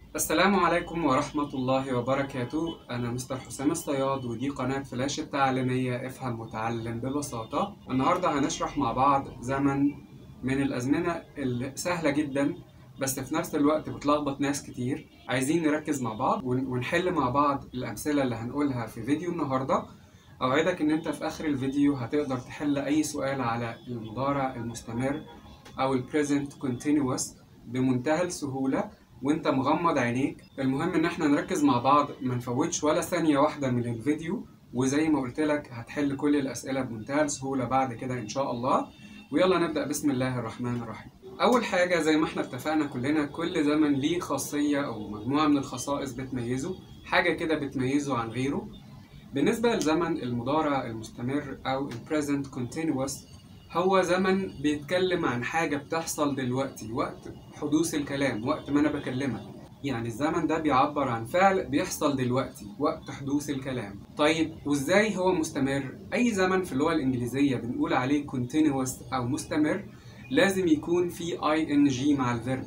السلام عليكم ورحمة الله وبركاته. أنا مستر حسام الصياد، ودي قناة فلاش التعليمية افهم وتعلم ببساطة. النهاردة هنشرح مع بعض زمن من الأزمنة السهلة جدا بس في نفس الوقت بتلخبط ناس كتير. عايزين نركز مع بعض ونحل مع بعض الأمثلة اللي هنقولها في فيديو النهاردة. أوعدك إن أنت في آخر الفيديو هتقدر تحل أي سؤال على المضارع المستمر أو ال present continuous بمنتهى السهولة وانت مغمض عينيك. المهم ان احنا نركز مع بعض، ما نفوتش ولا ثانية واحدة من الفيديو، وزي ما قلت لك هتحل كل الأسئلة بمنتهى السهولة بعد كده إن شاء الله. ويلا نبدأ بسم الله الرحمن الرحيم. أول حاجة زي ما احنا اتفقنا كلنا، كل زمن ليه خاصية أو مجموعة من الخصائص بتميزه، حاجة كده بتميزه عن غيره. بالنسبة لزمن المضارع المستمر أو ال present continuous، هو زمن بيتكلم عن حاجة بتحصل دلوقتي، وقت حدوث الكلام، وقت ما أنا بكلمك. يعني الزمن ده بيعبر عن فعل بيحصل دلوقتي وقت حدوث الكلام. طيب وإزاي هو مستمر؟ أي زمن في اللغة الإنجليزية بنقول عليه continuous أو مستمر لازم يكون في ing مع الفيرب.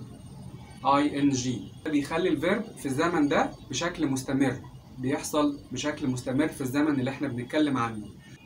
ing بيخلي الفيرب في الزمن ده بشكل مستمر، بيحصل بشكل مستمر في الزمن اللي احنا بنتكلم عنه.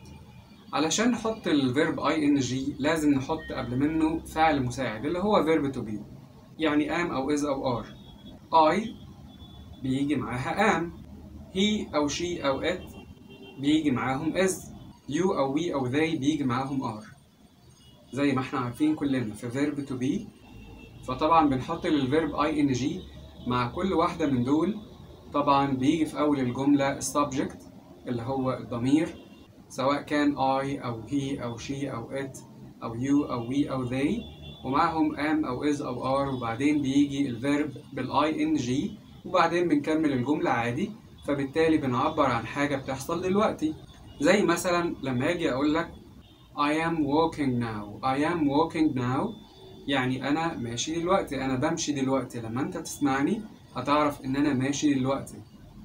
علشان نحط الفيرب ing لازم نحط قبل منه فعل مساعد اللي هو verb to be، يعني am أو is أو are. I بيجي معاها am، he أو she أو it بيجي معاهم is، you أو we أو they بيجي معاهم are. زي ما احنا عارفين كلنا في verb to be، فطبعا بنحط للفيرب ing مع كل واحدة من دول. طبعا بيجي في أول الجملة السبجكت اللي هو الضمير، سواء كان I أو he أو she أو it أو you أو we أو they، ومعهم am أو is أو are، وبعدين بيجي الفيرب ing وبعدين بنكمل الجملة عادي. فبالتالي بنعبر عن حاجة بتحصل دلوقتي. زي مثلا لما أجي أقول لك I am walking now. I am walking now يعني أنا ماشي دلوقتي، أنا بمشي دلوقتي. لما أنت تسمعني هتعرف إن أنا ماشي دلوقتي.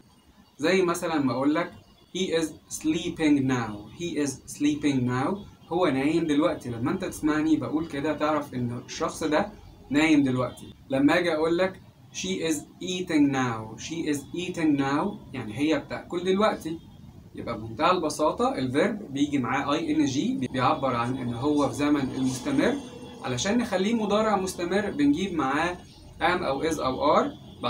زي مثلا ما أقول لك he is sleeping now. he is sleeping now هو نايم دلوقتي. لما أنت تسمعني بقول كده تعرف إن الشخص ده نايم دلوقتي. لما أجي أقول لك she is eating now. she is eating now يعني هي بتأكل دلوقتي. يبقى بمنتهى البساطة الفيرب بيجي معاه ing بيعبر عن إن هو في زمن المستمر. علشان نخليه مضارع مستمر بنجيب معاه am أو is أو are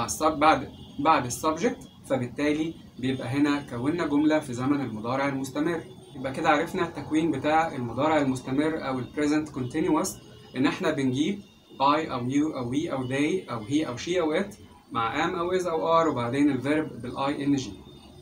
بعد السبجكت، فبالتالي بيبقى هنا كونا جملة في زمن المضارع المستمر. يبقى كده عرفنا التكوين بتاع المضارع المستمر أو ال present continuous، إن إحنا بنجيب I أو you أو we أو they أو he أو she أو it مع am أو is أو are وبعدين الفيرب بال ing.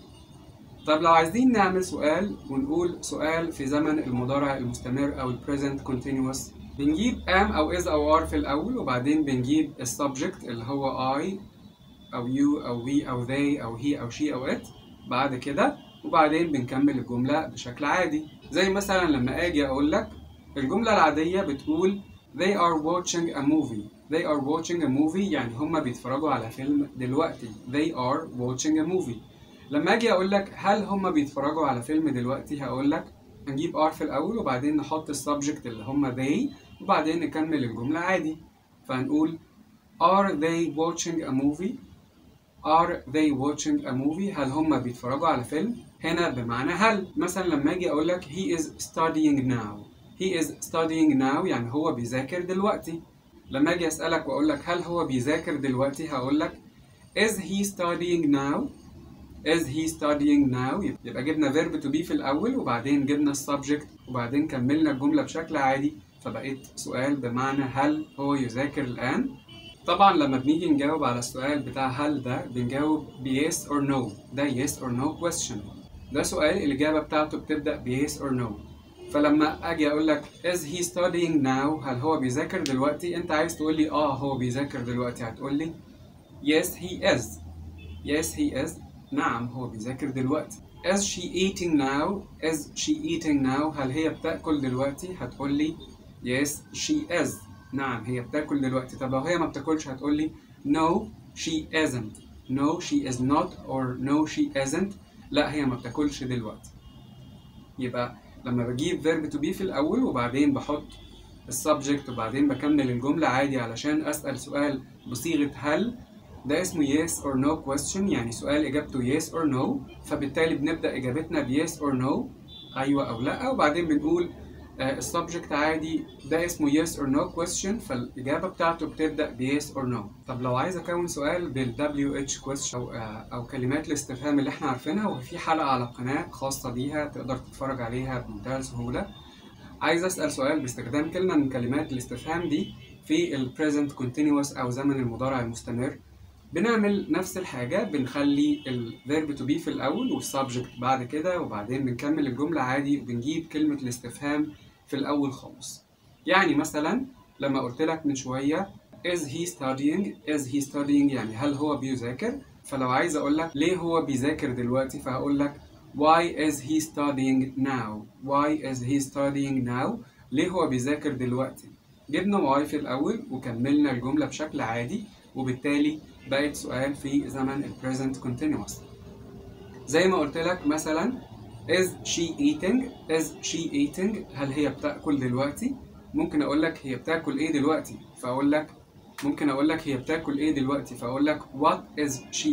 طب لو عايزين نعمل سؤال ونقول سؤال في زمن المضارع المستمر أو ال present continuous، بنجيب am أو is أو are في الأول، وبعدين بنجيب السبجكت اللي هو I أو you أو we أو they أو he أو she أو it بعد كده، وبعدين بنكمل الجملة بشكل عادي. زي مثلا لما أجي أقول لك الجملة العادية بتقول they are watching a movie. they are watching a movie يعني هما بيتفرجوا على فيلم دلوقتي. they are watching a movie. لما أجي أقول لك هل هما بيتفرجوا على فيلم دلوقتي، هقول لك هنجيب are في الأول وبعدين نحط السبجكت اللي هما they وبعدين نكمل الجملة عادي. فهنقول are they watching a movie. are they watching a movie هل هم بيتفرجوا على فيلم. هنا بمعنى هل. مثلا لما اجي اقول لك he is studying now. he is studying now يعني هو بيذاكر دلوقتي. لما اجي اسالك واقول لك هل هو بيذاكر دلوقتي، هقول لك is he studying now. is he studying now يبقى جبنا verb to be في الاول وبعدين جبنا السبجكت وبعدين كملنا الجمله بشكل عادي، فبقيت سؤال بمعنى هل هو يذاكر الان. طبعا لما بنيجي نجاوب على السؤال بتاع هل ده بنجاوب ب yes or no. ده yes or no question. ده سؤال الإجابة بتاعته بتبدأ ب yes or no. فلما أجي أقول لك is he studying now هل هو بيذاكر دلوقتي، أنت عايز تقول لي هو بيذاكر دلوقتي، هتقول لي yes he is. yes he is نعم هو بيذاكر دلوقتي. is she eating now. is she eating now هل هي بتأكل دلوقتي، هتقول لي yes she is. نعم هي بتاكل دلوقتي. طب لو هي ما بتاكلش هتقول لي no she isn't. no she is not or no she isn't لا هي ما بتاكلش دلوقتي. يبقى لما بجيب verb to be في الأول وبعدين بحط السبجكت وبعدين بكمل الجملة عادي علشان أسأل سؤال بصيغة هل، ده اسمه yes or no question، يعني سؤال إجابته yes or no، فبالتالي بنبدأ إجابتنا ب yes or no، أيوة أو لأ، وبعدين بنقول السبجكت عادي ده اسمه yes or no question، فالإجابة بتاعته بتبدأ ب yes or no. طب لو عايز أكون سؤال بال WH question أو كلمات الاستفهام اللي احنا عارفينها، وفي حلقة على القناة خاصة بيها تقدر تتفرج عليها بمنتهى السهولة. عايز أسأل سؤال باستخدام كلمة من كلمات الاستفهام دي في ال present continuous أو زمن المضارع المستمر. بنعمل نفس الحاجة، بنخلي ال verb to be في الأول والسبجكت بعد كده، وبعدين بنكمل الجملة عادي وبنجيب كلمة الاستفهام في الأول خالص. يعني مثلا لما قلت لك من شوية is he studying يعني هل هو بيذاكر؟ فلو عايز أقول لك ليه هو بيذاكر دلوقتي فهقول لك why is he studying now؟ ليه هو بيذاكر دلوقتي؟ جبنا why في الأول وكملنا الجملة بشكل عادي، وبالتالي بقت سؤال في زمن ال present continuous. زي ما قلت لك مثلا is she eating؟ هل هي بتاكل دلوقتي؟ ممكن اقول لك هي بتاكل ايه دلوقتي، فاقول لك هي بتاكل ايه دلوقتي، فاقول لك what is she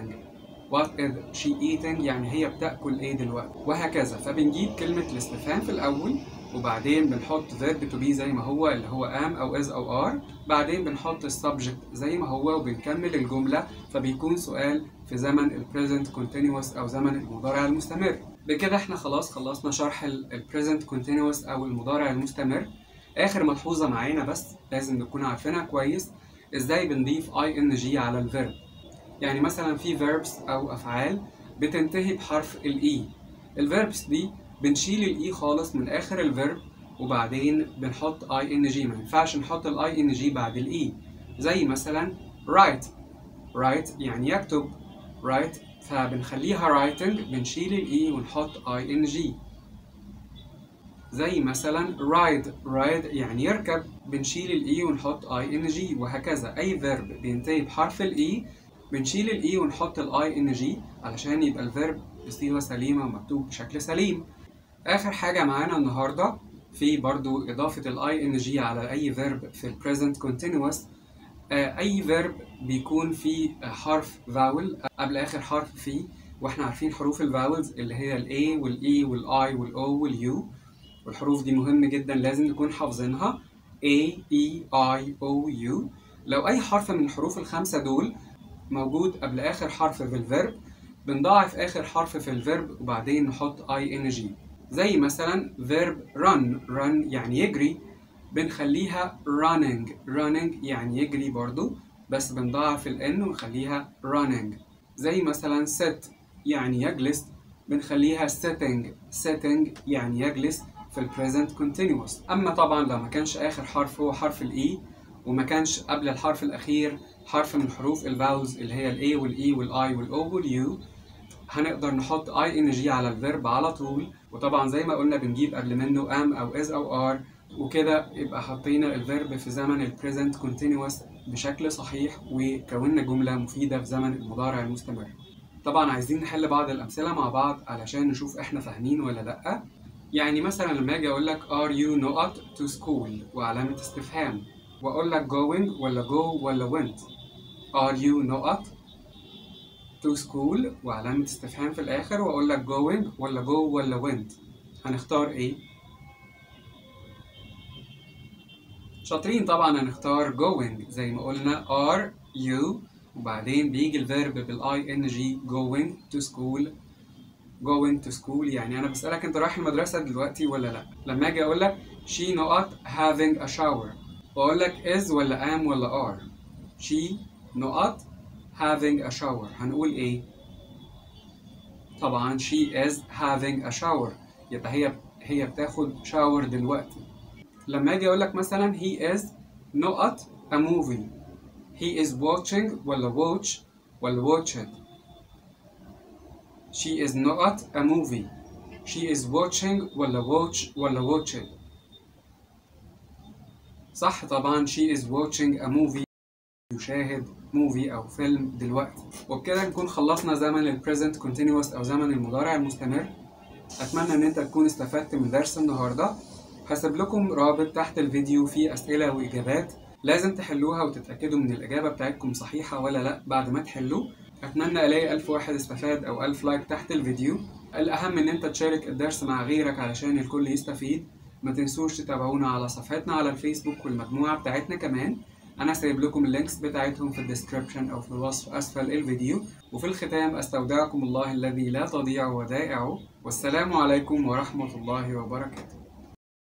eating يعني هي بتاكل ايه دلوقتي، وهكذا. فبنجيب كلمة الاستفهام في الاول، وبعدين بنحط verb to be زي ما هو اللي هو am أو is أو are، بعدين بنحط السبجكت زي ما هو وبنكمل الجملة، فبيكون سؤال في زمن ال present continuous أو زمن المضارع المستمر. بكده احنا خلاص خلصنا شرح ال present continuous أو المضارع المستمر. آخر ملحوظة معانا بس لازم نكون عارفينها كويس، ازاي بنضيف ing على الفيرب. يعني مثلا في verbs أو أفعال بتنتهي بحرف ال E، الverbs دي بنشيل ال E خالص من آخر الفيرب، وبعدين بنحط ing. ما ينفعش نحط ال ing بعد ال E. زي مثلا write يعني يكتب write، فبنخليها writing، بنشيل ال E ونحط ing. زي مثلا ride يعني يركب، بنشيل ال E ونحط ing، وهكذا. أي verb بينتهي بحرف ال E بنشيل ال E ونحط ال ing علشان يبقى الفيرب بصيغة سليمة ومكتوب بشكل سليم. آخر حاجة معانا النهاردة في برضو إضافة ال ing على أي verb في ال present continuous. أي verb بيكون فيه حرف vowel قبل آخر حرف فيه، وإحنا عارفين حروف الفاولز اللي هي ال A وال E وال I وال O وال U، والحروف دي مهم جدا لازم نكون حافظينها A E I O U. لو أي حرف من الحروف الخمسة دول موجود قبل آخر حرف في الفيرب، بنضاعف آخر حرف في الفيرب وبعدين نحط ing. زي مثلا verb run يعني يجري، بنخليها running يعني يجري برضو، بس بنضاعف ال n ونخليها running. زي مثلا sit يعني يجلس، بنخليها sitting يعني يجلس في ال present continuous. أما طبعا لو ما كانش آخر حرف هو حرف ال E وما كانش قبل الحرف الأخير حرف من حروف الفاولز اللي هي ال A وال E وال I وال O وال U، هنقدر نحط ing على الفيرب على طول. وطبعا زي ما قلنا بنجيب قبل منه am أو is أو are، وكده يبقى حطينا الفيرب في زمن ال present continuous بشكل صحيح، وكوننا جملة مفيدة في زمن المضارع المستمر. طبعا عايزين نحل بعض الأمثلة مع بعض علشان نشوف احنا فاهمين ولا لأ. يعني مثلا لما اجي اقول لك are you not to school وعلامة استفهام، واقول لك going ولا go ولا went. are you not to school وعلامة استفهام في الآخر، واقول لك going ولا go ولا went، هنختار ايه؟ شاطرين طبعا، هنختار going زي ما قلنا are you وبعدين بيجي الفيرب بالاي ان جي going to school. يعني انا بسألك انت رايح المدرسة دلوقتي ولا لا. لما اجي اقول لك she not having a shower، واقول لك is ولا am ولا are. she not having a shower هنقول ايه؟ طبعا she is having a shower، يبقى هي بتاخد شاور دلوقتي. لما اجي اقول لك مثلا he is not a movie، he is watching ولا watch ولا watched. she is not a movie، she is watching ولا watch ولا watched. صح طبعا she is watching a movie، يشاهد موفي أو فيلم دلوقتي. وبكده نكون خلصنا زمن ال present continuous أو زمن المضارع المستمر. أتمنى إن أنت تكون استفدت من درس النهاردة. هسيب لكم رابط تحت الفيديو فيه أسئلة وإجابات لازم تحلوها وتتأكدوا من الإجابة بتاعتكم صحيحة ولا لأ بعد ما تحلوا. أتمنى ألاقي 1000 واحد استفاد أو 1000 لايك تحت الفيديو. الأهم إن أنت تشارك الدرس مع غيرك علشان الكل يستفيد. ما تنسوش تتابعونا على صفحتنا على الفيسبوك والمجموعة بتاعتنا كمان. أنا سايب لكم اللينكس بتاعتهم في الديسكريبشن أو في الوصف أسفل الفيديو. وفي الختام أستودعكم الله الذي لا تضيع ودائعه، والسلام عليكم ورحمة الله وبركاته.